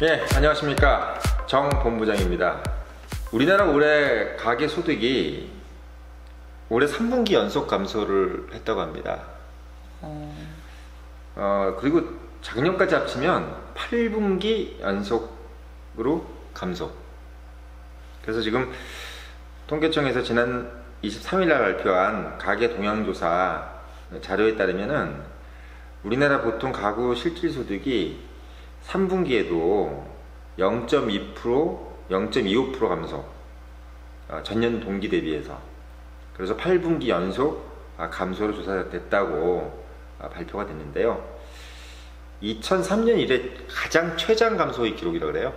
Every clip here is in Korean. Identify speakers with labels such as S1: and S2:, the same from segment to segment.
S1: 예, 안녕하십니까. 정 본부장입니다. 우리나라 올해 가계소득이 올해 3분기 연속 감소를 했다고 합니다. 그리고 작년까지 합치면 8분기 연속으로 감소. 그래서 지금 통계청에서 지난 23일 날 발표한 가계 동향조사 자료에 따르면은 우리나라 보통 가구 실질소득이 3분기에도 0.2%, 0.25% 감소, 전년 동기 대비해서. 그래서 8분기 연속 감소로 조사됐다고 발표가 됐는데요. 2003년 이래 가장 최장 감소의 기록이라고 그래요.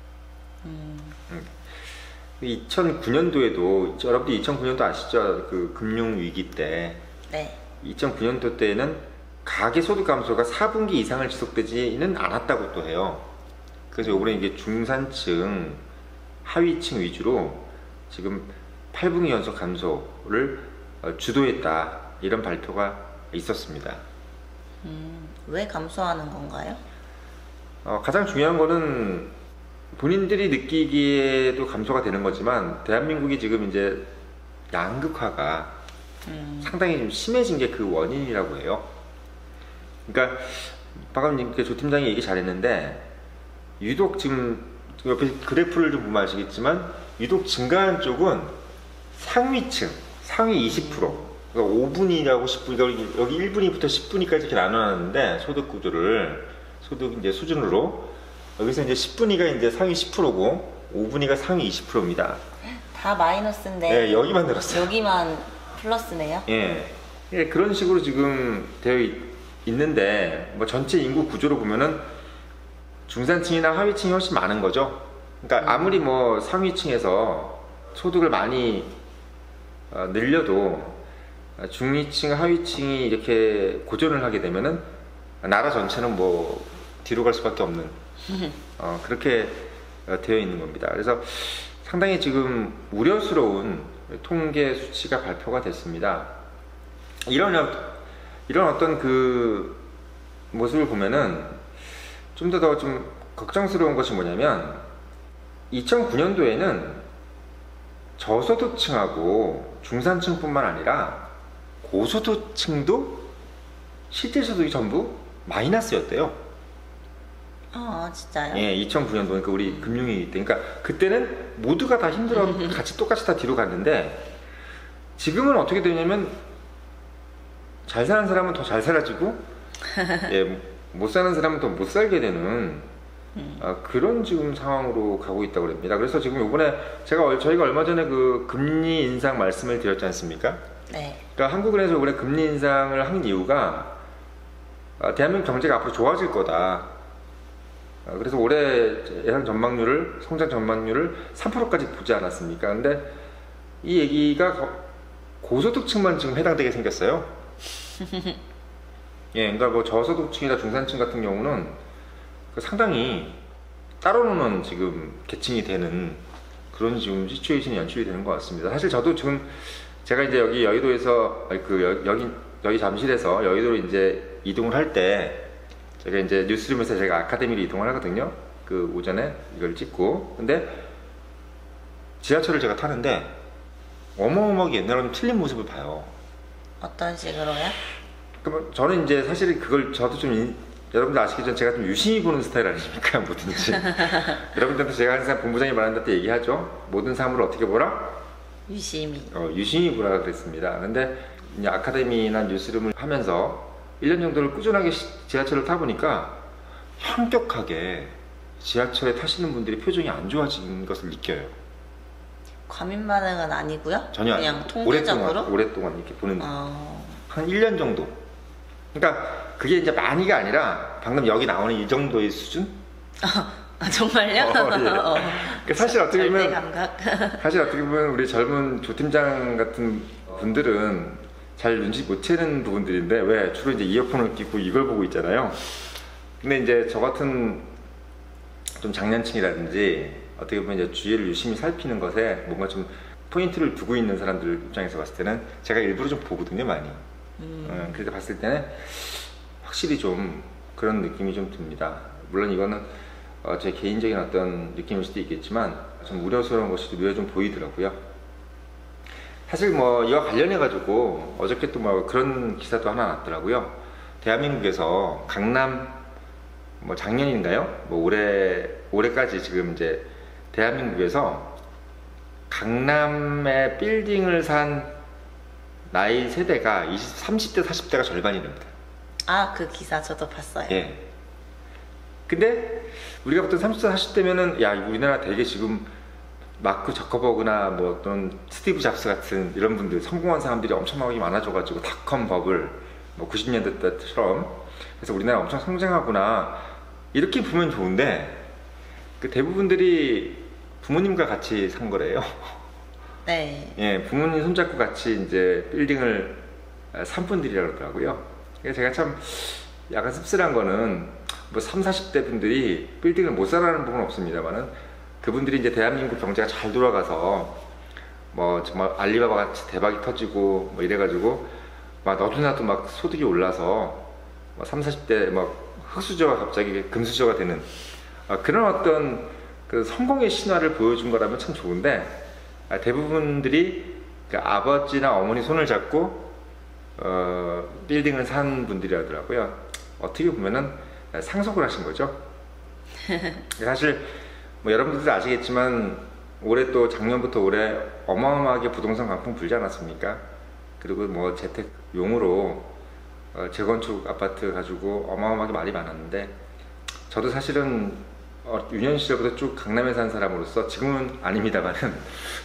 S1: 2009년도에도, 여러분들 2009년도 아시죠? 그 금융위기 때.
S2: 네.
S1: 2009년도 때는 가계소득 감소가 4분기 이상을 지속되지는 않았다고 또 해요. 그래서 요번에 이게 중산층, 하위층 위주로 지금 8분기 연속 감소를 주도했다, 이런 발표가 있었습니다.
S2: 왜 감소하는 건가요?
S1: 가장 중요한 거는 본인들이 느끼기에도 감소가 되는 거지만 대한민국이 지금 이제 양극화가 상당히 좀 심해진 게 그 원인이라고 해요. 그러니까 방금 조 팀장이 얘기 잘했는데, 유독 지금 옆에 그래프를 좀 보면 아시겠지만 유독 증가한 쪽은 상위층, 상위 20%, 그러니까 5분위라고 10분, 그러니까 여기 1분위부터 10분위까지 이렇게 나눠놨는데, 소득 구조를, 소득 이제 수준으로 여기서 이제 10분위가 이제 상위 10%고 5분위가 상위 20%입니다.
S2: 다 마이너스인데.
S1: 네, 여기만 늘었어요.
S2: 여기만 플러스네요.
S1: 예, 그런 식으로 지금 되어 있는데, 뭐 전체 인구 구조로 보면은 중산층이나 하위층이 훨씬 많은 거죠. 그러니까 아무리 뭐 상위층에서 소득을 많이 늘려도 중위층, 하위층이 이렇게 고전을 하게 되면은 나라 전체는 뭐 뒤로 갈 수밖에 없는 그렇게 되어 있는 겁니다. 그래서 상당히 지금 우려스러운 통계 수치가 발표가 됐습니다. 이런 어떤 그 모습을 보면은 좀 더 좀 걱정스러운 것이 뭐냐면, 2009년도에는 저소득층하고 중산층뿐만 아니라 고소득층도 실질소득이 전부 마이너스였대요.
S2: 진짜요?
S1: 예, 2009년도, 그러니까 우리 금융위기 때. 그러니까 그때는 모두가 다 힘들어 똑같이 다 뒤로 갔는데, 지금은 어떻게 되냐면 잘 사는 사람은 더 잘 살아지고, 예, 못 사는 사람은 더 못 살게 되는 그런 지금 상황으로 가고 있다고 합니다. 그래서 지금 이번에 저희가 얼마 전에 그 금리 인상 말씀을 드렸지 않습니까?
S2: 네.
S1: 그러니까 한국은행에서 이번에 금리 인상을 한 이유가 대한민국 경제가 앞으로 좋아질 거다. 그래서 올해 예상 전망률을, 성장 전망률을 3%까지 보지 않았습니까? 근데 이 얘기가 고소득층만 지금 해당되게 생겼어요. 예, 그러니까 뭐 저소득층이나 중산층 같은 경우는 상당히 따로 노는 지금 계층이 되는 그런 지금 시츄에이션이 연출이 되는 것 같습니다. 사실 저도 지금 제가 이제 여기 여의도에서 여기 잠실에서 여의도로 이제 이동을 할 때, 제가 이제 뉴스룸에서 제가 아카데미로 이동을 하거든요. 그 오전에 이걸 찍고. 근데 지하철을 제가 타는데 어마어마하게 옛날하고는 틀린 모습을 봐요.
S2: 어떤 식으로요?
S1: 그럼 저는 이제 사실 그걸 저도 좀 여러분들 아시겠지만 제가 좀 유심히 보는 스타일 아닙니까? 뭐든지. 여러분들한테 제가 항상 본부장이 말하는 데 얘기하죠. 모든 사물을 어떻게 보라?
S2: 유심히.
S1: 유심히 보라 그랬습니다. 근데 이제 아카데미나 뉴스룸을 하면서 1년 정도를 꾸준하게 지하철을 타보니까 현격하게 지하철에 타시는 분들이 표정이 안 좋아진 것을 느껴요.
S2: 과민 반응은 아니고요?
S1: 전혀
S2: 그냥
S1: 아니고.
S2: 통계적으로?
S1: 오랫동안 이렇게 보는 한 1년 정도. 그러니까 그게 이제 많이가 아니라 방금 여기 나오는 이 정도의 수준?
S2: 정말요?
S1: 예. 그러니까 사실 어떻게 보면
S2: 감각.
S1: 사실 어떻게 보면 우리 젊은 조 팀장 같은 분들은 잘 눈치 못 채는 부분들인데, 왜 주로 이제 이어폰을 끼고 이걸 보고 있잖아요. 근데 이제 저 같은 좀 장년층이라든지 어떻게 보면 이제 주위를 유심히 살피는 것에 뭔가 좀 포인트를 두고 있는 사람들 입장에서 봤을 때는 제가 일부러 좀 보거든요, 많이. 그래서 봤을 때는 확실히 좀 그런 느낌이 좀 듭니다. 물론 이거는 제 개인적인 어떤 느낌일 수도 있겠지만 좀 우려스러운 것이 눈에 좀 보이더라고요. 사실 뭐 이와 관련해 가지고 어저께 또 뭐 그런 기사도 하나 났더라고요. 대한민국에서 강남 뭐 작년인가요? 뭐 올해까지 지금 이제 대한민국에서 강남에 빌딩을 산 나이 세대가 30대 40대가 절반이 됩니다.
S2: 아, 그 기사 저도 봤어요.
S1: 예. 근데 우리가 보통 30대 40대면은 야 우리나라 되게 지금 마크 저커버그나 뭐 또는 스티브 잡스 같은 이런 분들 성공한 사람들이 엄청나게 많아져가지고 닷컴 버블 뭐 90년대 때처럼 그래서 우리나라 엄청 성장하구나 이렇게 보면 좋은데 그 대부분들이 부모님과 같이 산 거래요.
S2: 네.
S1: 예, 부모님 손잡고 같이 이제 빌딩을 산 분들이라고 그러더라고요. 그래서 제가 참 약간 씁쓸한 거는 뭐 30, 40대 분들이 빌딩을 못 사라는 부분은 없습니다만은 그분들이 이제 대한민국 경제가 잘 돌아가서 뭐 정말 알리바바 같이 대박이 터지고 뭐 이래가지고 막 너도나도 막 소득이 올라서 뭐 30, 40대 막 흑수저가 갑자기 금수저가 되는 그런 어떤 그 성공의 신화를 보여준 거라면 참 좋은데 대부분들이 그 아버지나 어머니 손을 잡고 빌딩을 산 분들이라더라고요. 어떻게 보면은 상속을 하신 거죠. 사실 뭐 여러분들도 아시겠지만 올해 또 작년부터 올해 어마어마하게 부동산 강풍 불지 않았습니까? 그리고 뭐 재택용으로 재건축 아파트 가지고 어마어마하게 말이 많았는데 저도 사실은 유년 시절부터 쭉 강남에 산 사람으로서 지금은 아닙니다만은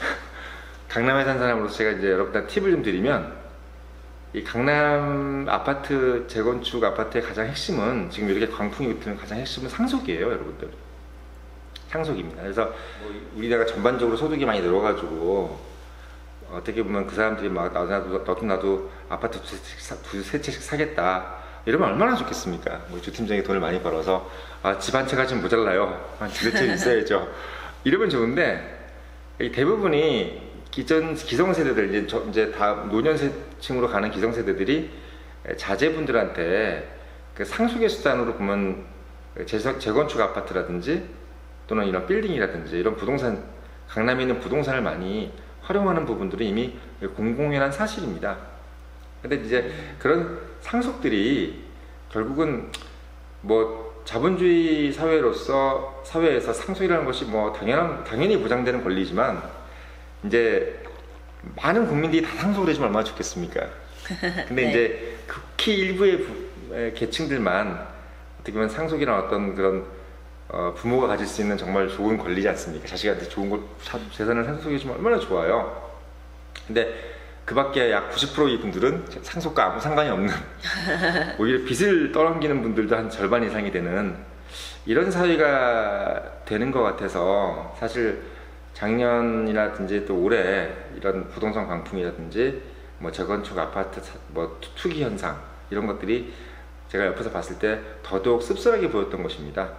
S1: 강남에 산 사람으로서 제가 이제 여러분들 팁을 좀 드리면 이 강남 아파트 재건축 아파트의 가장 핵심은 지금 이렇게 광풍이 붙는 가장 핵심은 상속이에요, 여러분들. 상속입니다. 그래서 뭐 우리나라가 전반적으로 소득이 많이 늘어가지고 어떻게 보면 그 사람들이 막 너도 나도 아파트 두세 채씩 사겠다 이러면 얼마나 좋겠습니까? 뭐 주팀장이 돈을 많이 벌어서 집 한 채가 지금 모자라요. 한 두세 채 있어야죠. 이러면 좋은데 대부분이 기성세대들 이제 다 노년층으로 가는 기성세대들이 자제분들한테 그 상속의 수단으로 보면 재건축 아파트라든지 또는 이런 빌딩이라든지 이런 부동산 강남에 있는 부동산을 많이 활용하는 부분들은 이미 공공연한 사실입니다. 근데 이제 그런 상속들이 결국은 뭐 자본주의 사회에서 상속이라는 것이 뭐 당연히 보장되는 권리지만 이제 많은 국민들이 다 상속을 해주면 얼마나 좋겠습니까? 근데
S2: 네.
S1: 이제 극히 일부의 계층들만 어떻게 보면 상속이란 어떤 그런 부모가 가질 수 있는 정말 좋은 권리지 않습니까? 자식한테 좋은 재산을 상속해주면 얼마나 좋아요. 근데 그 밖에 약 90%의 분들은 상속과 아무 상관이 없는 오히려 빚을 떠넘기는 분들도 한 절반 이상이 되는 이런 사회가 되는 것 같아서 사실 작년이라든지 또 올해 이런 부동산 광풍이라든지 뭐 재건축 아파트 뭐 투기 현상 이런 것들이 제가 옆에서 봤을 때 더더욱 씁쓸하게 보였던 것입니다.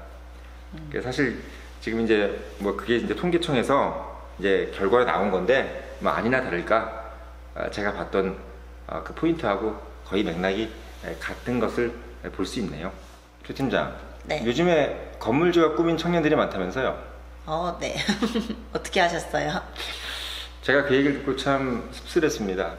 S1: 사실 지금 이제 뭐 그게 이제 통계청에서 이제 결과가 나온 건데 뭐 아니나 다를까 제가 봤던 그 포인트하고 거의 맥락이 같은 것을 볼 수 있네요. 최 팀장,
S2: 네.
S1: 요즘에 건물주가 꾸민 청년들이 많다면서요?
S2: 네. 어떻게 하셨어요?
S1: 제가 그 얘기를 듣고 참 씁쓸했습니다.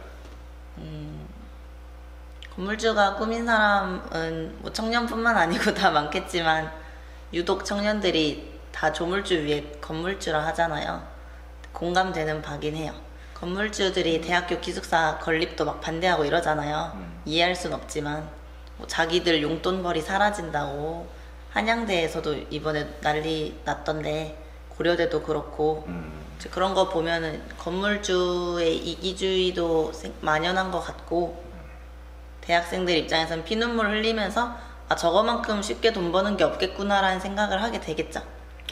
S2: 건물주가 꾸민 사람은 뭐 청년뿐만 아니고 다 많겠지만 유독 청년들이 다 조물주 위에 건물주라 하잖아요. 공감되는 바긴 해요. 건물주들이 대학교 기숙사 건립도 막 반대하고 이러잖아요. 이해할 순 없지만 뭐 자기들 용돈벌이 사라진다고 한양대에서도 이번에 난리 났던데 고려대도 그렇고 이제 그런 거 보면은 건물주의 이기주의도 만연한 것 같고 대학생들 입장에서는 피눈물 흘리면서 저거만큼 쉽게 돈 버는 게 없겠구나라는 생각을 하게 되겠죠.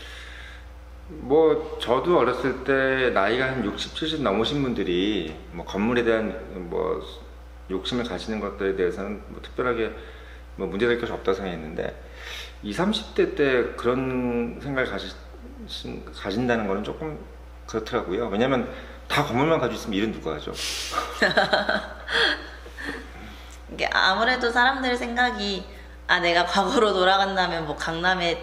S1: 뭐 저도 어렸을 때 나이가 한 60, 70 넘으신 분들이 뭐 건물에 대한 뭐 욕심을 가지는 것들에 대해서는 뭐 특별하게 뭐 문제될 것이 없다고 생각했는데 20, 30대 때 그런 생각을 가진다는 거는 조금 그렇더라고요. 왜냐면 다 건물만 가지고 있으면 일은 누가 하죠?
S2: 이게 아무래도 사람들 생각이 내가 과거로 돌아간다면 뭐 강남에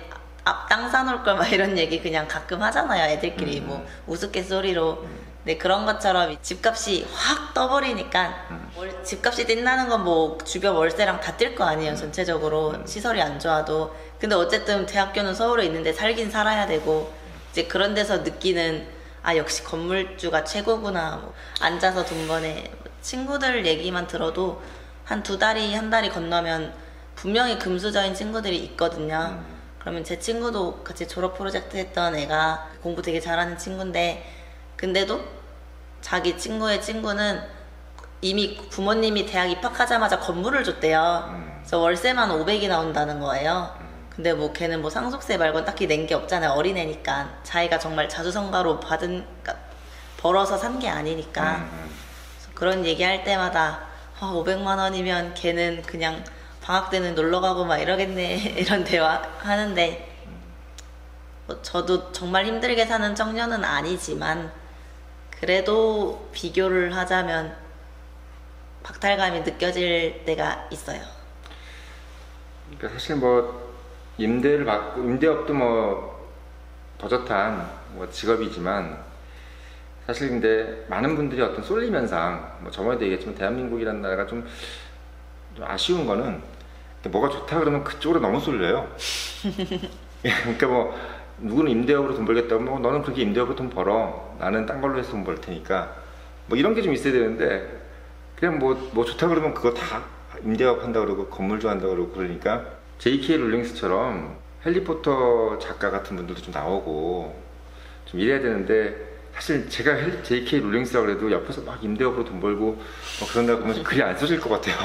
S2: 땅 사놓을 걸 막 이런 얘기 그냥 가끔 하잖아요. 애들끼리 뭐 우스갯소리로. 네, 그런 것처럼 집값이 확 떠버리니까 집값이 뛴다는 건 뭐 주변 월세랑 다 뛸 거 아니에요. 전체적으로 시설이 안 좋아도. 근데 어쨌든 대학교는 서울에 있는데 살긴 살아야 되고 이제 그런 데서 느끼는 아 역시 건물주가 최고구나. 뭐 앉아서 돈 버네. 친구들 얘기만 들어도 한 2달이 한 달이 건너면 분명히 금수저인 친구들이 있거든요. 그러면 제 친구도 같이 졸업 프로젝트 했던 애가 공부 되게 잘하는 친구인데 근데도 자기 친구의 친구는 이미 부모님이 대학 입학하자마자 건물을 줬대요. 그래서 월세만 500이 나온다는 거예요. 근데 뭐 걔는 뭐 상속세 말고는 딱히 낸 게 없잖아요. 어린애니까. 자기가 정말 자수성가로 그러니까 벌어서 산 게 아니니까. 그래서 그런 얘기할 때마다 500만 원이면 걔는 그냥 방학 때는 놀러 가고 막 이러겠네. 이런 대화 하는데 뭐 저도 정말 힘들게 사는 청년은 아니지만 그래도 비교를 하자면 박탈감이 느껴질 때가 있어요.
S1: 그러니까 사실 뭐 임대를 받고 임대업도 뭐 버젓한 뭐 직업이지만 사실 근데 많은 분들이 어떤 쏠림 현상, 뭐 저번에도 얘기했지만 대한민국이라는 나라가 좀 아쉬운 거는 뭐가 좋다 그러면 그쪽으로 너무 쏠려요. 그러니까 뭐 누구는 임대업으로 돈 벌겠다고 뭐 너는 그렇게 임대업으로 돈 벌어, 나는 딴 걸로 해서 돈 벌 테니까 뭐 이런 게 좀 있어야 되는데 그냥 뭐 좋다 그러면 그거 다 임대업 한다 그러고 건물주 한다 그러고 그러니까 J.K. 롤링스처럼 해리포터 작가 같은 분들도 좀 나오고 좀 이래야 되는데 사실 제가 J.K. 롤링스라고 해도 옆에서 막 임대업으로 돈 벌고 뭐 그런다고 보면 글이 안 써질 것 같아요.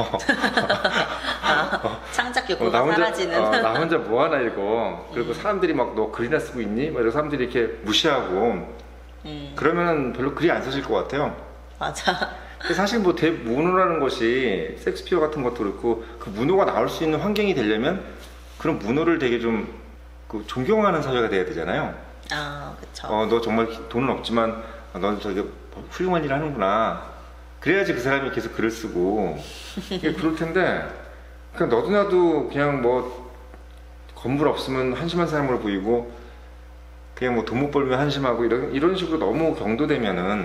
S2: 창작 욕구가 사라지는.
S1: 나 혼자 뭐 하나 읽어. 그리고 사람들이 막 너 글이나 쓰고 있니? 막 이런 사람들이 이렇게 무시하고 그러면은 별로 글이 안 써질 것 같아요.
S2: 맞아.
S1: 사실 뭐 대문호라는 것이 섹스피어 같은 것도 그렇고 그 문호가 나올 수 있는 환경이 되려면 그런 문호를 되게 좀 그 존경하는 사회가 돼야 되잖아요.
S2: 아, 그쵸.
S1: 너 정말 돈은 없지만 넌 저기 훌륭한 일을 하는구나. 그래야지 그 사람이 계속 글을 쓰고 그럴 텐데 그냥 너도 나도 그냥 뭐 건물 없으면 한심한 사람으로 보이고 그냥 뭐 돈 못 벌면 한심하고 이런 식으로 너무 경도되면은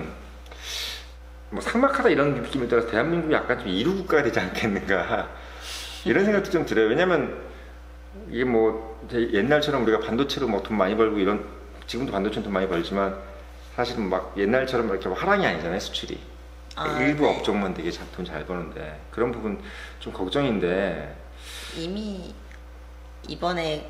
S1: 뭐 삭막하다 이런 느낌에 따라서 대한민국이 약간 좀 이루 국가가 되지 않겠는가 이런 생각도 좀 들어요. 왜냐면 이게 뭐 옛날처럼 우리가 반도체로 뭐 돈 많이 벌고 이런 지금도 반도체는 돈 많이 벌지만 사실은 막 옛날처럼 이렇게 화랑이 아니잖아요, 수출이. 일부
S2: 네.
S1: 업종만 되게 돈 잘 버는데 그런 부분 좀 걱정인데
S2: 이미 이번에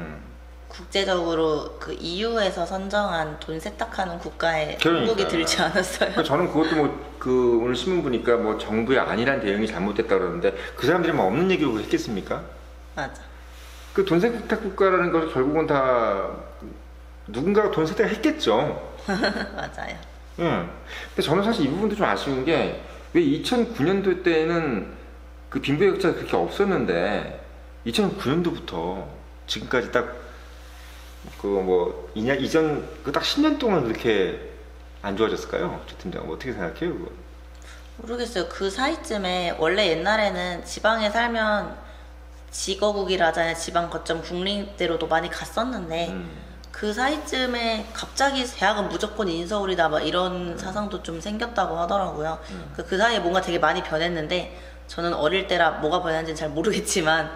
S2: 국제적으로 그 EU에서 선정한 돈 세탁하는 국가에 한국이 들지 않았어요.
S1: 그러니까 저는 그것도 뭐 그 오늘 신문 보니까 뭐 정부의 안일한 대응이 잘못됐다 그러는데 그 사람들이 뭐 없는 얘기로 했겠습니까?
S2: 맞아.
S1: 그 돈 세탁 국가라는 걸 결국은 다 누군가가 돈 세탁을 했겠죠.
S2: 맞아요.
S1: 응. 근데 저는 사실 이 부분도 좀 아쉬운 게 왜 2009년도 때는 그 빈부격차가 그렇게 없었는데 2009년도부터 지금까지 딱 그 뭐 이전 그 딱 10년 동안 그렇게 안 좋아졌을까요? 조 팀장 어떻게 생각해요, 그거?
S2: 모르겠어요. 그 사이쯤에 원래 옛날에는 지방에 살면 지거국이라 하잖아요. 지방 거점 국립대로도 많이 갔었는데 그 사이쯤에 갑자기 대학은 무조건 인서울이다 막 이런 사상도 좀 생겼다고 하더라고요. 그 사이에 뭔가 되게 많이 변했는데 저는 어릴 때라 뭐가 변했는지는 잘 모르겠지만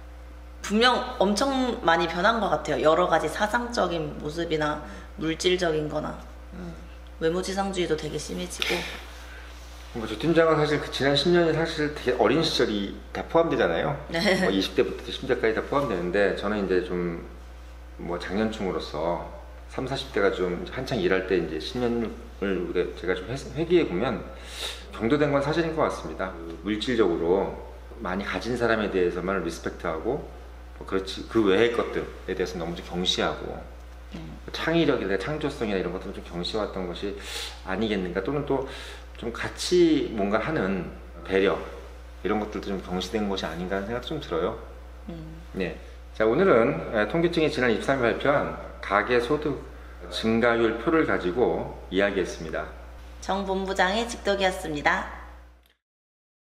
S2: 분명 엄청 많이 변한 것 같아요. 여러 가지 사상적인 모습이나 물질적인 거나 외모지상주의도 되게 심해지고.
S1: 조 팀장은 사실 그 지난 10년이 사실 되게 어린 시절이 다 포함되잖아요.
S2: 네.
S1: 뭐 20대부터 10대까지 다 포함되는데 저는 이제 좀 뭐 장년층으로서 30, 40대가 좀 한창 일할 때 이제 10년을 제가 좀 회귀해 보면 경도된 건 사실인 것 같습니다. 물질적으로 많이 가진 사람에 대해서만 리스펙트하고 그렇지 그 외의 것들에 대해서 너무 좀 경시하고 창의력이나 창조성이나 이런 것들을 좀 경시해왔던 것이 아니겠는가. 또는 또 좀 같이 뭔가 하는 배려 이런 것들도 좀 경시된 것이 아닌가 하는 생각도 좀 들어요. 네. 자, 오늘은 통계청이 지난 23일 발표한 가계소득 증가율 표를 가지고 이야기했습니다.
S2: 정 본부장의 직독이었습니다.